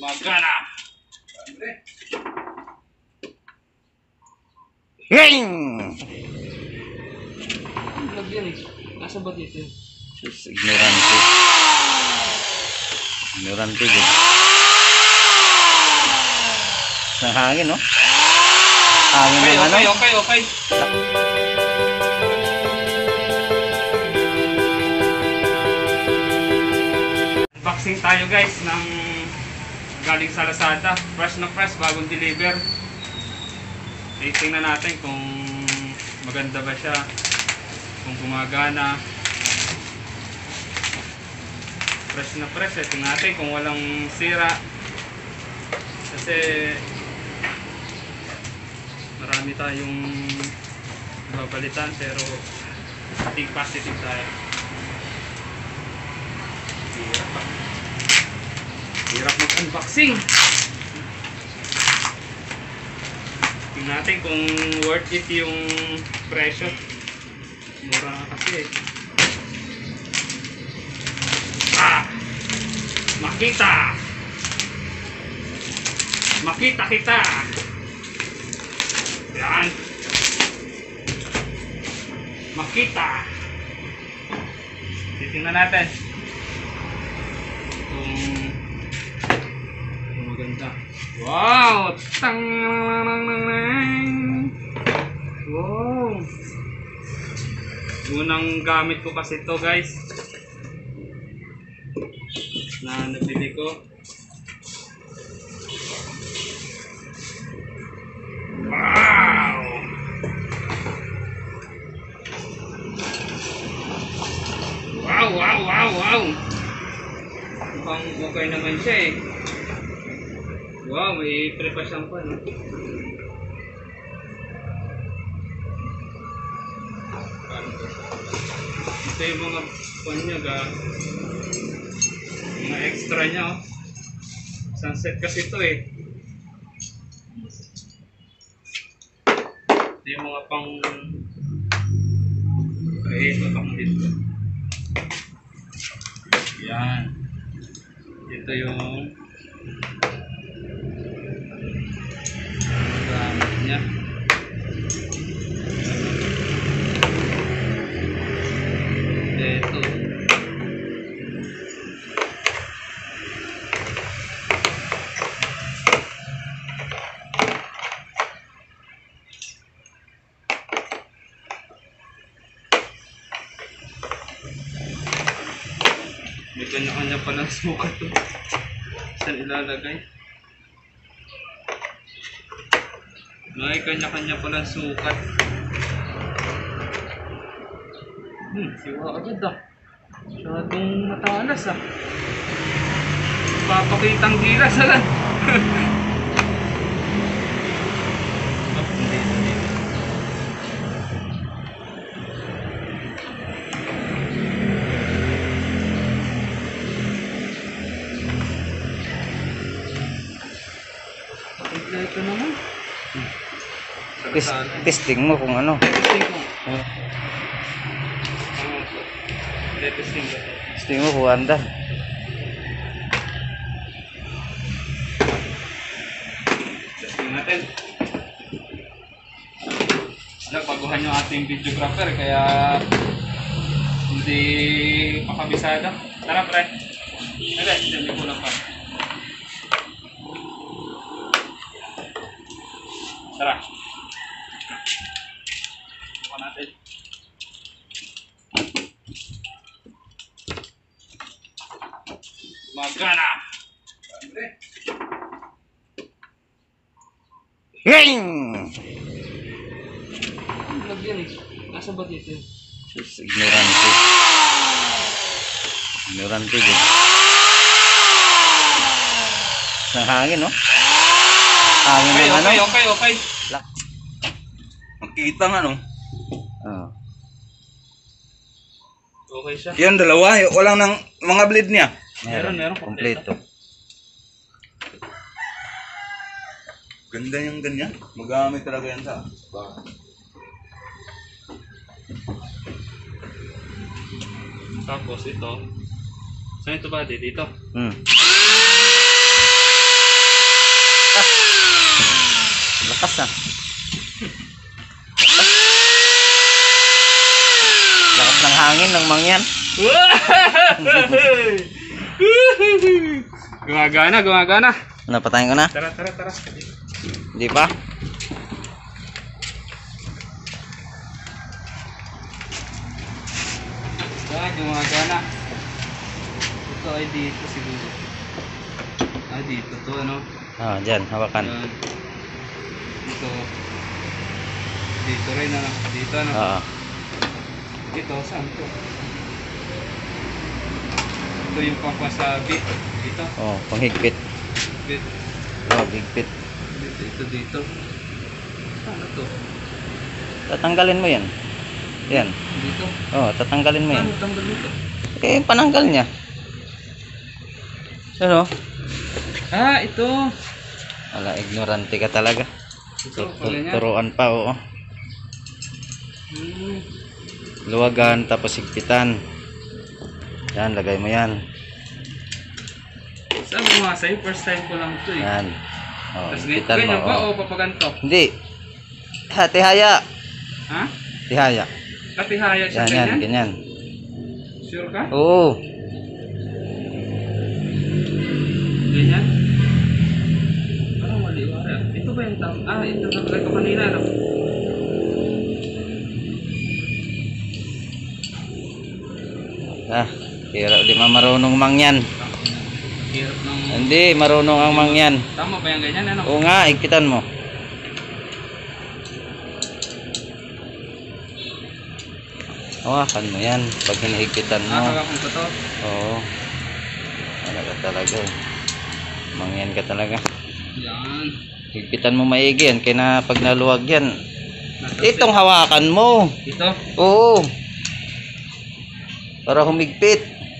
Magana. Ying! Ang vlog yan eh. Nasa ba dito yun? Sus, ignorante. Ignorante din. Sa hangin, no? Hangin ng ano? Okay. Unboxing tayo guys ng galing sa Lazada. Fresh na fresh, bagong deliver. Tingnan natin kung maganda ba siya, kung gumagana. Fresh na fresh. Tingnan natin kung walang sira. Kasi marami tayong babalitan pero think positive tayo. Hirap mag-unboxing. Tingnan natin kung worth it yung presyo. Mura kasi eh. Makita kita. Yan. Makita. Titingnan natin kung maganda. Wow! Wow! Unang gamit ko kasi ito guys na nabili ko. Wow! Wow! Mukhang okay naman siya eh. Wow, may prepasan pa, no? Ito yung mga panyag, mga extra niya, oh. Sunset kasi ito eh. Ito yung mga pang ito pang dito. Yan. Ito yung gamit niya. Ito. May kanya-kanya palang sukat to. Saan ilalagay? May kanya-kanya palang sukat. Siwa agad ah. Masyadong matalas ah. Papakitang gilas agad. Ito naman. Testing mo kung ano. Testing mo. Testing ba? Testing mo kung anda. Testing natin. Nagbaguhan yung ating videographer kaya hindi pakabisado. Tara pre. Hindi kulang pa. Tara. Bukan natin. Magana. Ying! Ang vlog yan eh. Nasa ba dito yun? Sus, ignorante. Ignorante din. Sa hangin, no? Hangin ng ano? Okay. Makita nga, no? Okay siya. Yan, dalawa. Walang ng mga blade niya. Meron. Kompleto. Ganda yung ganyan. Magamit talaga yan sa bahay. Tapos ito. Saan ito ba? Dito? Lakas ah. Lakas ng hangin ng mangyan. Gumagana, gumagana. Napatayin ko na. Tara, tara, tara. Di ba? Gumagana. Ito ay dito siguro. Ah, dito to ano. Oh, dyan, hawakan. Yan. Dito. Dito rin ano. Dito ano. Oo. Dito, saan to? Ito yung pampasabi. Dito. Oh, panghigpit. Bit. Oh, higpit. Dito, dito. Ano to? Tatanggalin mo yan. Yan. Dito. Oh, tatanggalin mo yan. Ano tanggal dito? Eh, pananggal niya. Ano? Ah, ito. Wala, ignorante ka talaga. Ito pala niya. Turuan pa, oo. Hmm. Luwagan, tapos higpitan. Yan, lagay mo yan. Saan mo nga sa'yo? First time ko lang ito eh. Yan. Oh, Tapos higpitan mo. ganyan ba Oh. o papaganto? Hindi. Tihaya. Ha? Tihaya. Katihaya siya Yan, yan, ganyan? ganyan. Sure ka? Oo. Ganyan? Parang mali ba? Ito ba yung tam? Ah, ito nakalagay ko kanina no? Ah, kira di marunong mangyan. Hirap ng... Hindi, marunong ang mangyan. Tama ba yung ganyan ano? Oo nga, higpitan mo. Hawakan mo yan pag hinihigpitan mo. Nakakakong ko to? Oo. Wala ka talaga. Mangyan ka talaga. Yan. Higpitan mo maigi yan. Kaya na pag naluwag yan. Natas- Itong hawakan mo. Ito? Oo. Para humigpit.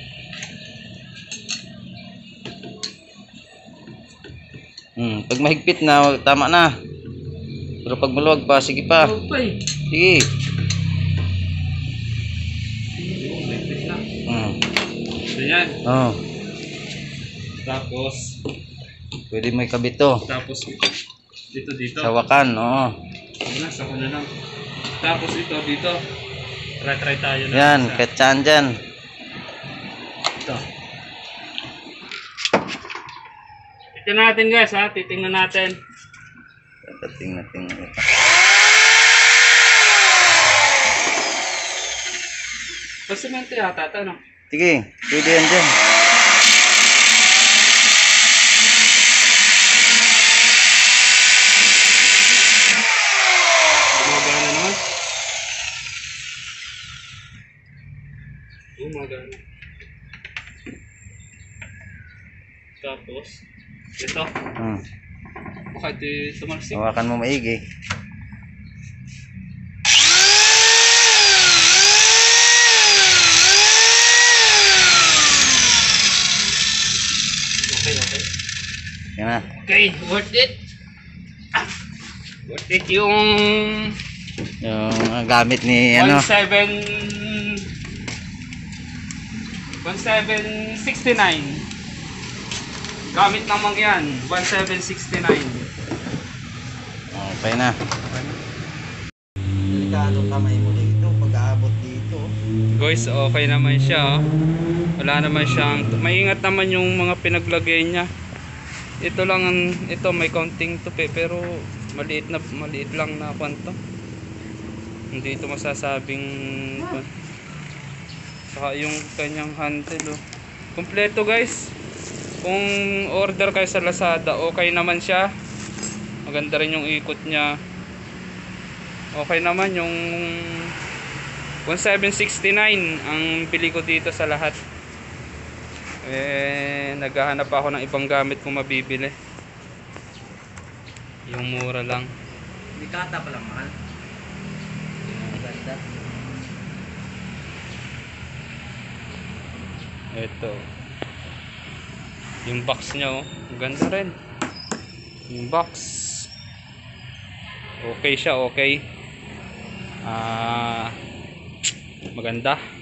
Pag mahigpit na, tama na. Pero pag maluwag pa, sige pa. Huwag pa eh. Sige. Ganyan. Oh. Tapos, Pwede may kabit to. tapos dito, dito. Sa wakan, oo. Wala, sa na lang. Tapos ito, dito. Try tayo na. Yan, isa. kahit saan dyan. Ito. Tingnan natin guys ha, titingnan natin. Tingnan. Pasimento yata ito, no? Sige, pwede yan dyan. Gumagana naman. Gumagana. Tapos, ito. Bakit tumalsik? Hawakan mo maigi. Okay. Yan na. Okay, worth it. Worth it yung Yung gamit ni ano. 1769. Gamit naman yan, 1769. Okay na. Delikado kamay mo dito pag aabot dito. Guys, okay naman siya. Wala naman siyang, maingat naman yung mga pinaglagay niya. Ito lang, ito may counting tupi pero maliit lang na kwanto. Hindi ito masasabing saka yung kanyang handle oh. Kompleto guys. Kung order kayo sa Lazada, okay naman siya. Maganda rin yung ikot niya. Okay naman yung 1769 ang bili ko dito sa lahat. Naghahanap ako ng ibang gamit kung mabibili. Yung mura lang. Hindi kata pa lang mahal. Ganda. Ito. Yung box niya oh. Ganda rin. Yung box. Okay siya, okay. Maganda.